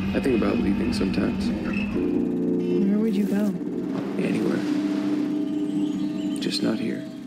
I think about leaving sometimes. Where would you go? Anywhere. Just not here.